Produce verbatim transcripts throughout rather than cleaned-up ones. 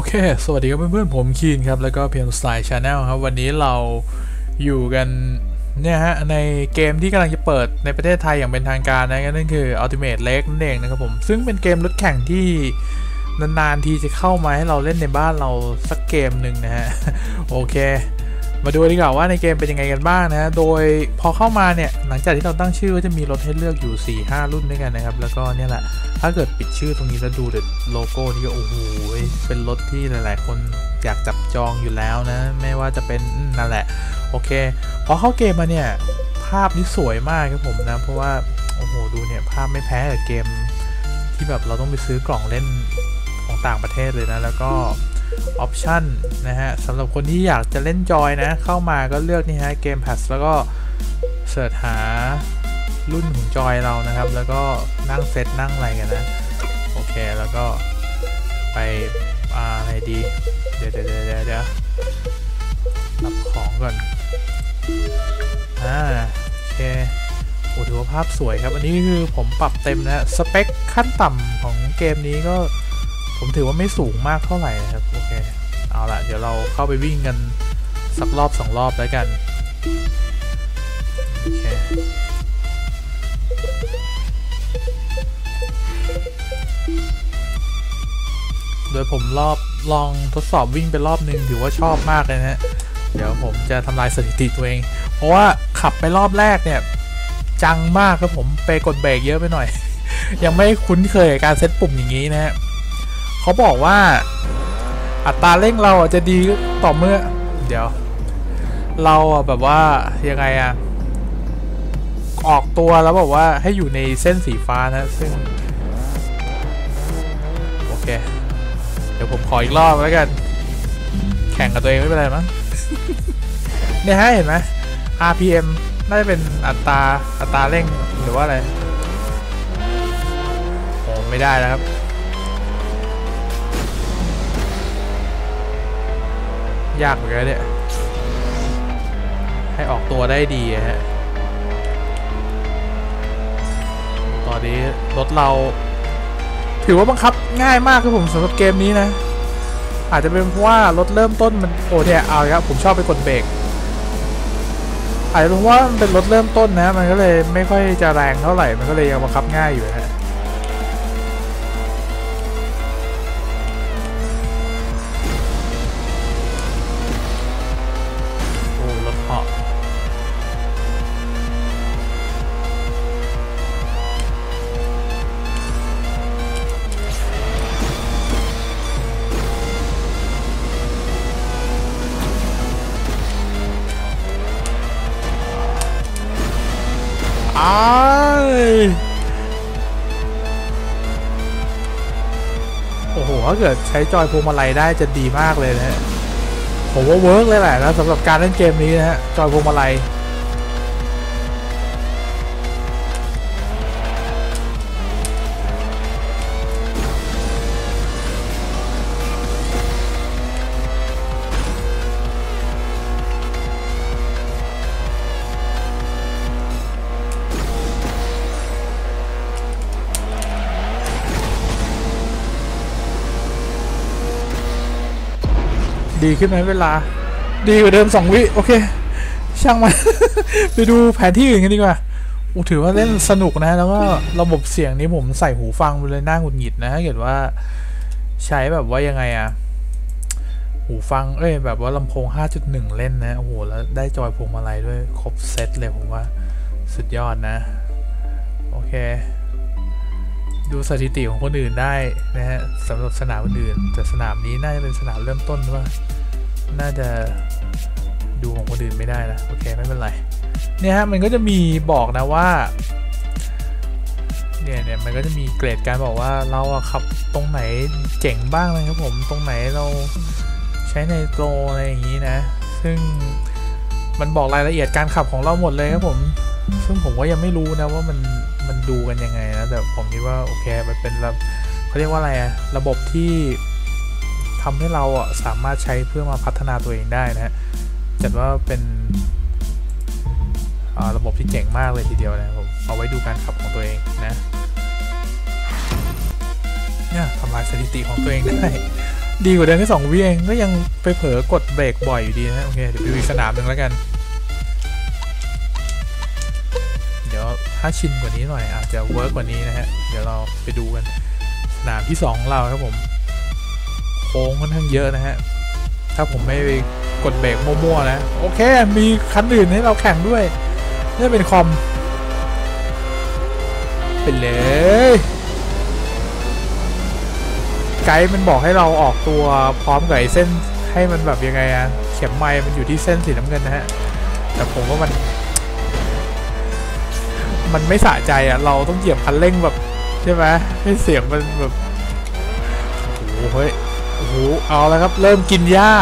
เคสวัสดีครับเพื่อนๆผมคีนครับแล้วก็เพียงสไตล์ชาแนลครับวันนี้เราอยู่กันเนี่ยฮะในเกมที่กำลังจะเปิดในประเทศไทยอย่างเป็นทางการนะนั่นคือ Ultimate Lake นั่นเองนะครับผมซึ่งเป็นเกมรถแข่งที่นานๆทีจะเข้ามาให้เราเล่นในบ้านเราสักเกมหนึ่งนะฮะโอเคมาดูดีกว่าว่าในเกมเป็นยังไงกันบ้างนะโดยพอเข้ามาเนี่ยหลังจากที่เราตั้งชื่อก็จะมีรถให้เลือกอยู่ สี่ห้า รุ่นด้วยกันนะครับแล้วก็เนี่ยแหละถ้าเกิดปิดชื่อตรงนี้แล้วดูเด็ดโลโก้นี่ก็โอ้โหเป็นรถที่หลายๆคนอยากจับจองอยู่แล้วนะไม่ว่าจะเป็นนั่นแหละโอเคพอเข้าเกมมาเนี่ยภาพนี่สวยมากครับผมนะเพราะว่าโอ้โหดูเนี่ยภาพไม่แพ้กับเกมที่แบบเราต้องไปซื้อกล่องเล่นของต่างประเทศเลยนะแล้วก็ออปชั่นนะฮะสำหรับคนที่อยากจะเล่นจอยนะเข้ามาก็เลือกนี่ฮะเกมแพสแล้วก็เสิร์ชหารุ่นของจอยเรานะครับแล้วก็นั่งเซตนั่งอะไรกันนะโอเคแล้วก็ไปอะไรดีเดี๋ยวเดี๋ยวเดี๋ยวเดี๋ยวรับของก่อนอ่าโอเคโอ้ถือว่าภาพสวยครับอันนี้คือผมปรับเต็มนะสเปคขั้นต่ำของเกมนี้ก็ผมถือว่าไม่สูงมากเท่าไหร่นะครับโอเคเอาละเดี๋ยวเราเข้าไปวิ่งกันสักรอบสองรอบแล้วกันโอเคโดยผมรอบลองทดสอบวิ่งไปรอบนึงถือว่าชอบมากเลยนะฮะเดี๋ยวผมจะทำลายสถิติตัวเองเพราะว่าขับไปรอบแรกเนี่ยจังมากครับผมไปกดเบรกเยอะไปหน่อย ยังไม่คุ้นเคยกับการเซตปุ่มอย่างนี้นะฮะเขาบอกว่าอัตราเร่งเราจะดีต่อเมื่อเดี๋ยวเราแบบว่ายังไงอะออกตัวแล้วบอกว่าให้อยู่ในเส้นสีฟ้านะซึ่งโอเคเดี๋ยวผมขออีกรอบแล้วกันแข่งกับตัวเองไม่เป็นไรมั้ง เนี่ยฮะเห็นไหม อาร์ พี เอ็ม น่าจะเป็นอัตราอัตราเร่งหรือว่าอะไรโอ้ไม่ได้แล้วครับยากเหมือนกันเนี่ยให้ออกตัวได้ดีฮะตอนนี้รถเราถือว่าบังคับง่ายมากครับผมสำหรับเกมนี้นะอาจจะเป็นเพราะว่ารถเริ่มต้นมันโอ้เนี่ยเอาครับผมชอบไปกดเบรกอาจจะเป็นเพราะว่ามันเป็นรถเริ่มต้นนะมันก็เลยไม่ค่อยจะแรงเท่าไหร่มันก็เลยยังบังคับง่ายอยู่นะอ้ายโอ้โหถ้าเกิดใช้จอยพวงมาลัยได้จะดีมากเลยนะฮะผมว่าเวิร์กเลยแหละนะสำหรับการเล่นเกมนี้นะฮะจอยพวงมาลัยดีขึ้นไหมเวลาดีกว่าเดิมสองวิโอเคช่างมัน ไปดูแผนที่อื่นกันดีกว่าอูถือว่าเล่นสนุกนะแล้วก็ระบบเสียงนี้ผมใส่หูฟังไปเลยน่าหงุดหงิดนะถ้าเกิดว่าใช้แบบว่ายังไงอะหูฟังเอ้ยแบบว่าลำโพง ห้าจุดหนึ่ง เล่นนะโอ้โหแล้วได้จอยพวงมาลัยด้วยครบเซตเลยผมว่าสุดยอดนะโอเคดูสถิติของคนอื่นได้นะฮะสำหรับสนามอื่นแต่สนามนี้น่าจะเป็นสนามเริ่มต้นว่าน่าจะดูของคนอื่นไม่ได้นะโอเคไม่เป็นไรเนี่ยฮะมันก็จะมีบอกนะว่าเนี่ยเนี่ยมันก็จะมีเกรดการบอกว่าเราขับตรงไหนเจ๋งบ้างนะครับผมตรงไหนเราใช้ในโตรอะไรอย่างนี้นะซึ่งมันบอกรายละเอียดการขับของเราหมดเลยครับผมซึ่งผมก็ยังไม่รู้นะว่ามันมันดูกันยังไงนะแต่ผมคิดว่าโอเคมันเป็นระเขาเรียกว่าอะไรอะระบบที่ทำให้เราอ่ะสามารถใช้เพื่อมาพัฒนาตัวเองได้นะจัดว่าเป็นระบบที่เจ๋งมากเลยทีเดียวนะผมเอาไว้ดูการขับของตัวเองนะเนี่ยทำลายสถิติของตัวเองได้ดีกว่าเดินแค่สองวิเองก็ยังไปเผลอกดเบรกบ่อยอยู่ดีนะโอเคเดี๋ยวไปดูอีกสนามหนึ่งแล้วกันเดี๋ยวถ้าชินกว่านี้หน่อยอาจจะเวิร์กกว่านี้นะฮะเดี๋ยวเราไปดูกันสนามที่สองของเราครับผมโค้งค่อนข้างเยอะนะฮะถ้าผมไม่ไปกดเบรกมั่วๆนะโอเคมีคันอื่นให้เราแข่งด้วยนี่เป็นคอมเป็นเลยไกด์มันบอกให้เราออกตัวพร้อมกับไอ้เส้นให้มันแบบยังไงอะเข็มไม้มันอยู่ที่เส้นสีน้ำเงินนะฮะแต่ผมว่ามันมันไม่สะใจอะเราต้องเหยียบคันเร่งแบบใช่ไหมให้เสียงมันแบบโอ้โหเฮ้ยโอ้โหเอาแล้วครับเริ่มกินหญ้า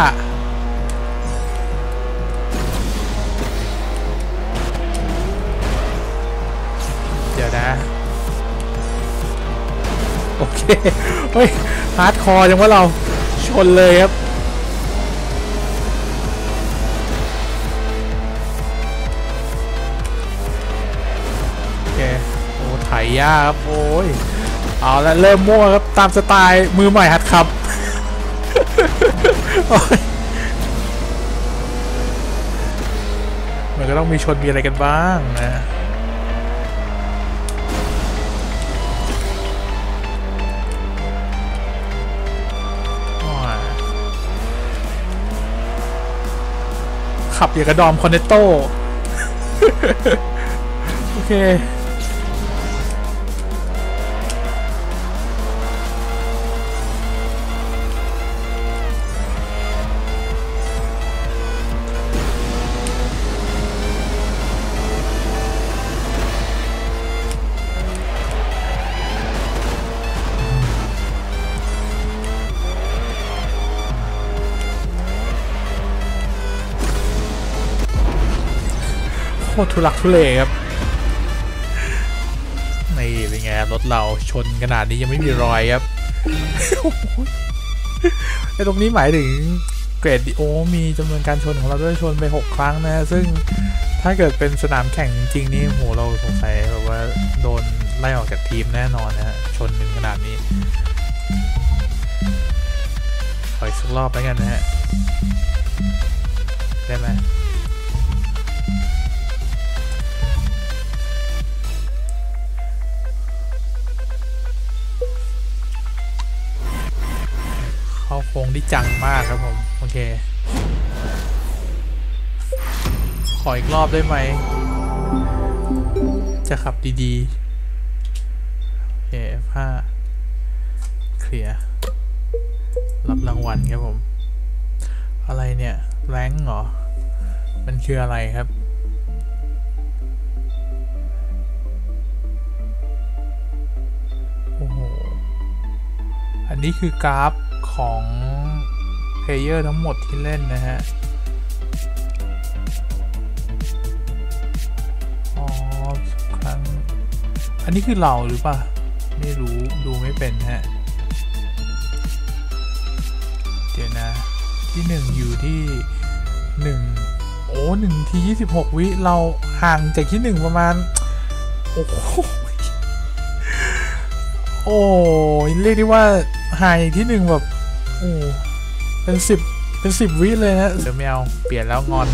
เดี๋ยวนะโอเคเฮ้ยฮาร์ดคอร์จังว่าเราชนเลยครับโอเคโอ้ไถยากครับโอ้ยเอาละเริ่มมั่วครับตามสไตล์มือใหม่หัดขับมันก็ต้องมีชนมีอะไรกันบ้างนะขับอย่างกระดอมคอนเนตโต้โอเคโคตรทุลักทุเลครับนี่เป็นไงรถเราชนขนาดนี้ยังไม่มีรอยครับไอ้ตรงนี้หมายถึงเกรดโอมีจำนวนการชนของเราด้วยชนไปหกครั้งนะซึ่งถ้าเกิดเป็นสนามแข่งจริงนี่โหเราสงสัยแบบว่าโดนไล่ออกจากทีมแน่นอนนะฮะชนหนึ่งขนาดนี้ขออีกสักรอบแล้วกันนะฮะได้ไหมเข้าโค้งที่จังมากครับผมโอเคขออีกรอบได้ไหมจะขับดีๆโอเคผ้าเคลียร์รับรางวัลครับผมอะไรเนี่ยแรงเหรอมันคืออะไรครับโอ้โหอันนี้คือกราฟของเพลเยอร์ทั้งหมดที่เล่นนะฮะอ๋อครั้งอันนี้คือเราหรือเปล่าไม่รู้ดูไม่เป็นฮะเดี๋ยวนะที่หนึ่งอยู่ที่หนึ่งโอ้หนึ่งทียี่สิบหกวิเราห่างจากที่หนึ่งประมาณโอ้โหโอ้เรียกได้ว่าห่างที่หนึ่งแบบโอ้เป็นสิบเป็นสิบวิเลยนะเดี๋ยวแมวเปลี่ยนแล้วงอน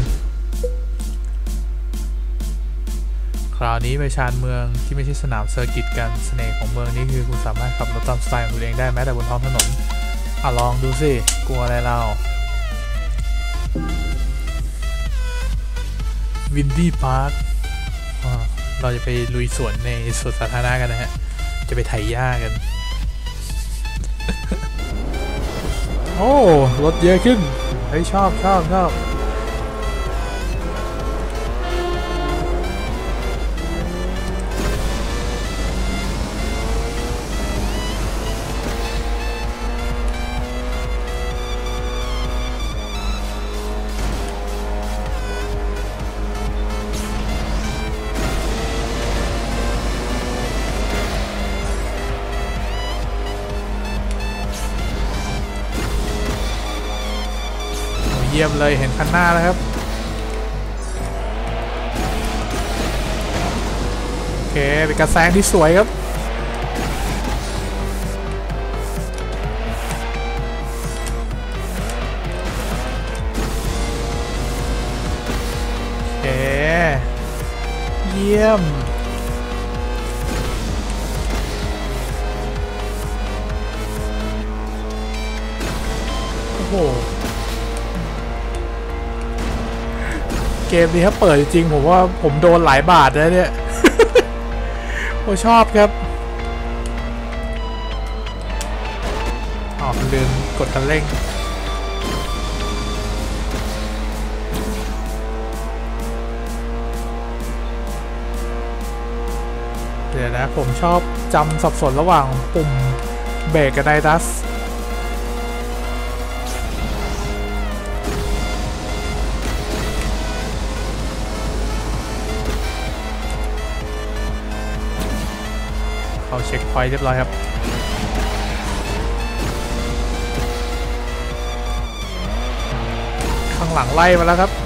คราวนี้ไปชานเมืองที่ไม่ใช่สนามเซอร์กิตกันเสน่ห์ของเมืองนี้คือคุณสามารถขับรถตามสไตล์ของคุณเองได้แม้แต่บนท้องถนนอ่ะลองดูสิกลัวอะไรเราวินดี้พาร์คเราจะไปลุยสวนในสวนสาธารณะกันนะฮะจะไปไถหญ้ากัน โอ้รถเยอะขึ้นเฮ้ยชอบชอบชอบเยี่ยมเลยเห็นคันหน้าแล้วครับโอเคเป็นการแซงที่สวยครับยี่ยมโอ้โหเกมนี้ถ้าเปิดจริงๆผมว่าผมโดนหลายบาทนะเนี่ย ผมชอบครับอ๋อลืมกดคันเร่งเดี๋ยวนะผมชอบจำสับสนระหว่างปุ่มเบรกกับไดดัสเขาเช็คพอยต์เรียบร้อยครับข้างหลังไล่มาแล้วครับ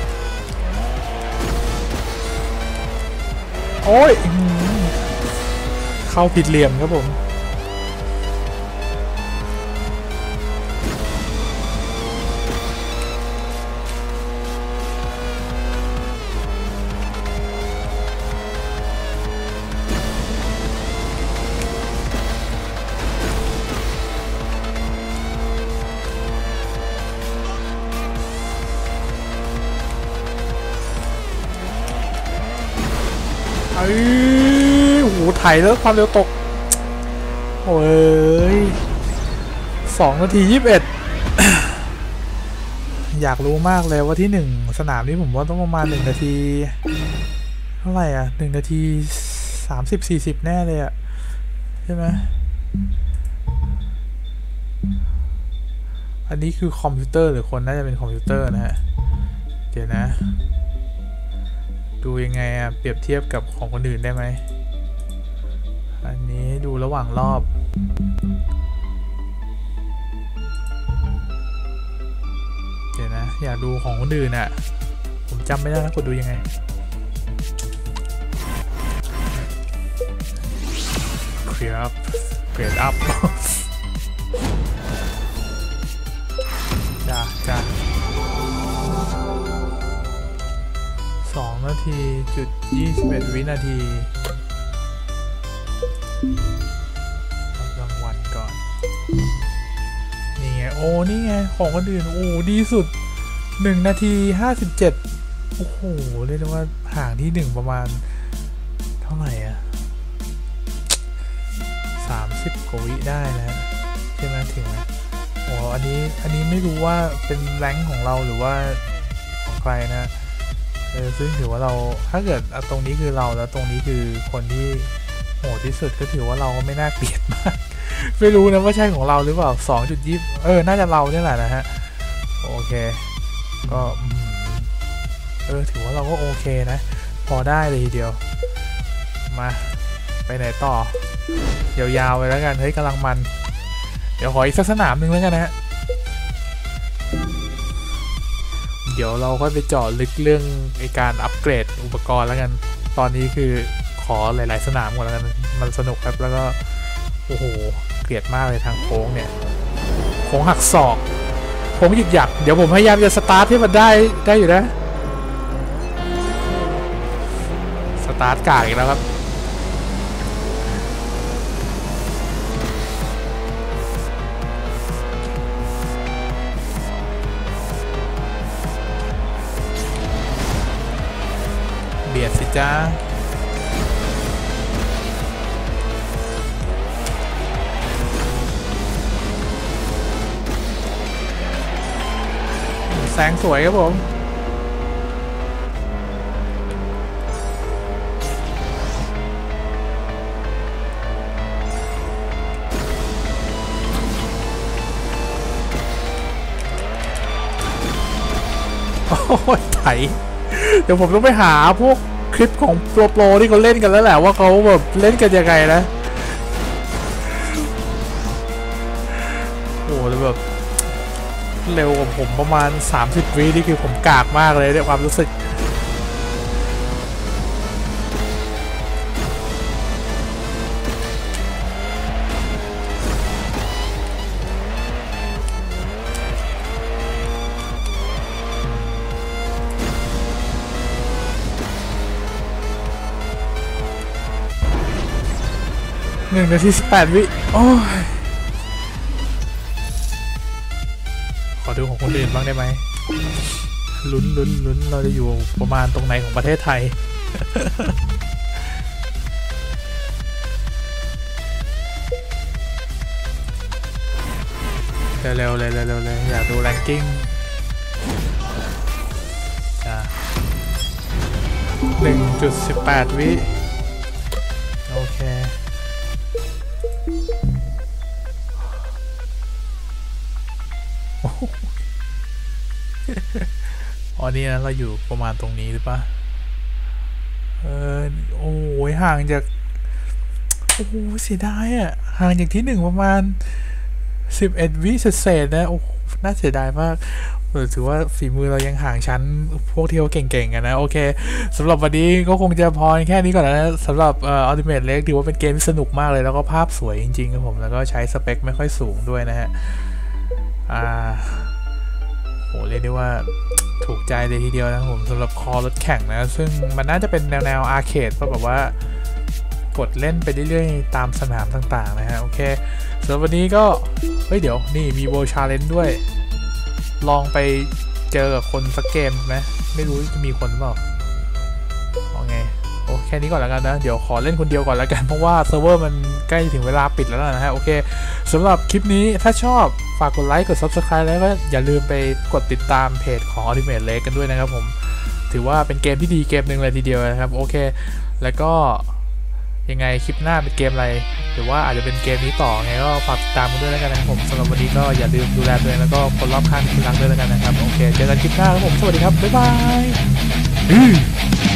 โอ้ยเข้าผิดเหลี่ยมครับผมเอ้ยโหไถแล้วความเร็วตกโอ้ยสองนาทียี่สิบเอ็ด อยากรู้มากเลยว่าที่หนึ่งสนามนี้ผมว่าต้องประมาณหนึ่งนาทีเท่าไหร่อ่ะหนึ่งนาทีสามสิบสี่สิบแน่เลยอ่ะใช่ไหมอันนี้คือคอมพิวเตอร์หรือคนน่าจะเป็นคอมพิวเตอร์นะฮะเดี๋ยวนะดูยังไงอ่ะเปรียบเทียบกับของคนอื่นได้ไหมอันนี้ดูระหว่างรอบเดี๋ยวนะอยากดูของคนอื่นอ่ะผมจำไม่ได้แล้วกดดูยังไงเคลียร์เกรดอัพจ้าจ้าสองนาทีจุดยี่สิบเอ็ดวินาทีรับรางวัลก่อนนี่ไงโอ้นี่ไงของคนอื่นโอ้ดีสุดหนึ่งนาทีห้าสิบเจ็ดโอ้โหเรียกได้ว่าห่างที่หนึ่งประมาณเท่าไหร่อะสามสิบกว่าวิได้นะใช่ไหมถึงไหมโอ้อันนี้อันนี้ไม่รู้ว่าเป็นแรงค์ของเราหรือว่าของใครนะเออซึ่งถือว่าเราถ้าเกิดตรงนี้คือเราแล้วตรงนี้คือคนที่โหดที่สุดก็ถือว่าเราก็ไม่น่าเกลียดมาก ไม่รู้นะว่าใช่ของเราหรือเปล่า สองจุดยี่สิบ เออน่าจะเราเนี่ยแหละนะฮะโอเคก็เออถือว่าเราก็โอเคนะพอได้เลยทีเดียวมาไปไหนต่อยาวๆไปแล้วกันเฮ้ยกำลังมันเดี๋ยวขออีกสักสนามหนึ่งแล้วกันนะฮะเดี๋ยวเราค่อยไปเจาะลึกเรื่องในการอัปเกรดอุปกรณ์แล้วกันตอนนี้คือขอหลายๆสนามก่อนแล้วกันมันสนุกครับแล้วก็โอ้โหเกลียดมากเลยทางโค้งเนี่ยโค้งหักศอกโค้งหยุดหยักเดี๋ยวผมพยายามจะสตาร์ทให้มันได้ได้อยู่นะสตาร์ทกากอีกแล้วครับเบียดสิจ้าแสงสวยครับผมโอ้ยไถเดี๋ยวผมต้องไปหาพวกคลิปของโปรโปรที่เขาเล่นกันแล้วแหละว่าเขาแบบเล่นกันยังไงนะโอ้แล้วแบบเร็วกว่าผมประมาณสามสิบวินี่คือผมกากมากเลยในความรู้สึกหนึ่งนาทีสิบแปดวิโอ้ยขอดูของคนอื่นบ้างได้ไหมลุ้นลุ้นลุ้นเราจะอยู่ประมาณตรงไหนของประเทศไทย เร็วๆเลยเร็วๆเลยอยากดูแรงกิ้งหนึ่งจุดสิบแปดวิโอเคอ๋อนี่นะเราอยู่ประมาณตรงนี้หรือปะเออโอ้ยห่างจากโอ้โหเสียดายอ่ะห่างจากที่หนึ่งประมาณสิบเอ็ดวิเศษๆนะโอ้น่าเสียดายมากถือว่าฝีมือเรายังห่างชั้นพวกที่เขาเก่งๆกันนะโอเคสำหรับวันนี้ก็คงจะพอแค่นี้ก่อนนะสำหรับเอ่อ Ultimate Lake ถือว่าเป็นเกมที่สนุกมากเลยแล้วก็ภาพสวยจริงๆครับผมแล้วก็ใช้สเปคไม่ค่อยสูงด้วยนะฮะอ่าโหเรียกได้ว่าถูกใจเลยทีเดียวนะผมสำหรับคอรถแข่งนะซึ่งมันน่าจะเป็นแนวแนวอาร์เคดเพราะแบบว่ากดเล่นไปเรื่อยๆตามสนามต่างๆนะฮะโอเคสำหรับวันนี้ก็เฮ้ยเดี๋ยวนี่มี World Challenge ด้วยลองไปเจอกับคนสักเกมไหมไม่รู้จะมีคนเปล่าโอเคโอแค่นี้ก่อนแล้วกันนะเดี๋ยวขอเล่นคนเดียวก่อนแล้วกันเพราะว่าเซิร์ฟเวอร์มันใกล้ถึงเวลาปิดแล้วนะฮะโอเคสำหรับคลิปนี้ถ้าชอบฝากกดไลค์กด ซับสไครบ์ แล้วก็อย่าลืมไปกดติดตามเพจของ Ultimate Lake กันด้วยนะครับผมถือว่าเป็นเกมที่ดีเกมหนึ่งเลยทีเดียวนะครับโอเคแล้วก็ยังไงคลิปหน้าเป็นเกมอะไรหรือว่าอาจจะเป็นเกมนี้ต่อไงก็ฝากติดตามกันด้วยแล้วกันนะครับผมสำหรับวันนี้ก็อย่าลืมดูแลตัวเองแล้วก็คนรอบข้างที่รักด้วยแล้วกันนะครับโอเคเจอกันคลิปหน้าครับผมสวัสดีครับบ๊ายบาย